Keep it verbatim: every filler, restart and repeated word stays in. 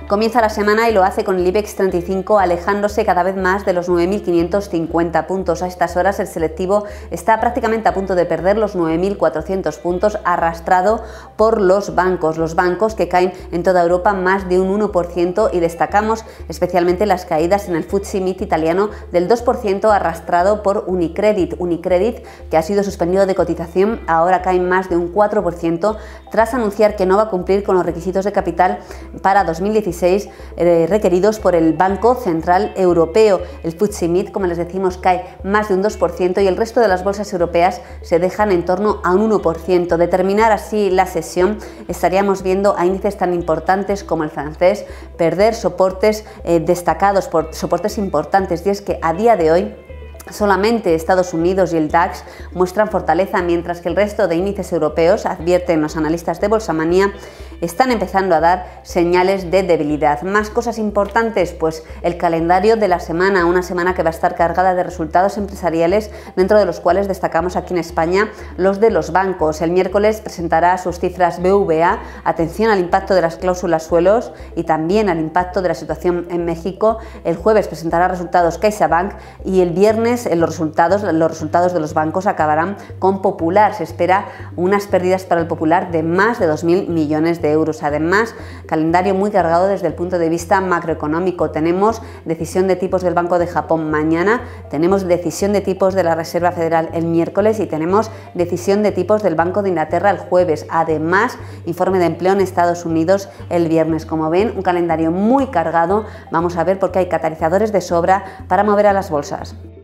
Comienza la semana y lo hace con el IBEX treinta y cinco alejándose cada vez más de los nueve mil quinientos cincuenta puntos. A estas horas el selectivo está prácticamente a punto de perder los nueve mil cuatrocientos puntos, arrastrado por los bancos, los bancos que caen en toda Europa más de un uno por ciento, y destacamos especialmente las caídas en el F T S E MIT italiano del dos por ciento, arrastrado por Unicredit. Unicredit, que ha sido suspendido de cotización, ahora cae más de un cuatro por ciento tras anunciar que no va a cumplir con los requisitos de capital para dos mil dieciséis eh, requeridos por el Banco Central Europeo. El F T S E MIT, como les decimos, cae más de un dos por ciento y el resto de las bolsas europeas se dejan en torno a un uno por ciento. De terminar así la sesión, estaríamos viendo a índices tan importantes como el francés perder soportes eh, destacados, por soportes importantes, y es que a día de hoy solamente Estados Unidos y el DAX muestran fortaleza, mientras que el resto de índices europeos, advierten los analistas de Bolsamanía, están empezando a dar señales de debilidad. Más cosas importantes, pues el calendario de la semana, una semana que va a estar cargada de resultados empresariales, dentro de los cuales destacamos aquí en España los de los bancos. El miércoles presentará sus cifras B V A, atención al impacto de las cláusulas suelos y también al impacto de la situación en México. El jueves presentará resultados CaixaBank y el viernes los resultados, los resultados de los bancos acabarán con Popular. Se espera unas pérdidas para el Popular de más de dos mil millones de euros. Además, calendario muy cargado desde el punto de vista macroeconómico. Tenemos decisión de tipos del Banco de Japón mañana, tenemos decisión de tipos de la Reserva Federal el miércoles y tenemos decisión de tipos del Banco de Inglaterra el jueves. Además, informe de empleo en Estados Unidos el viernes. Como ven, un calendario muy cargado. Vamos a ver por qué hay catalizadores de sobra para mover a las bolsas.